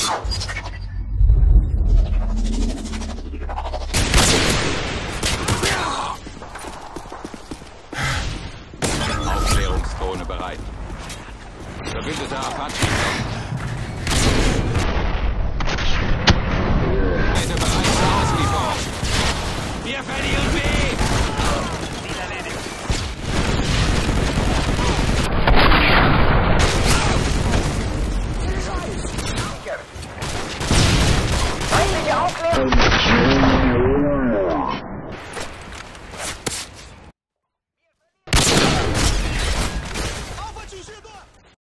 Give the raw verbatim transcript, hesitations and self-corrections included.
Aufklärungsdrohne bereit. Verbündeter Apache. Bitte bereit zur Auslieferung. Wir verlieren B! Ziel erledigt. Feindliche Aufklärung!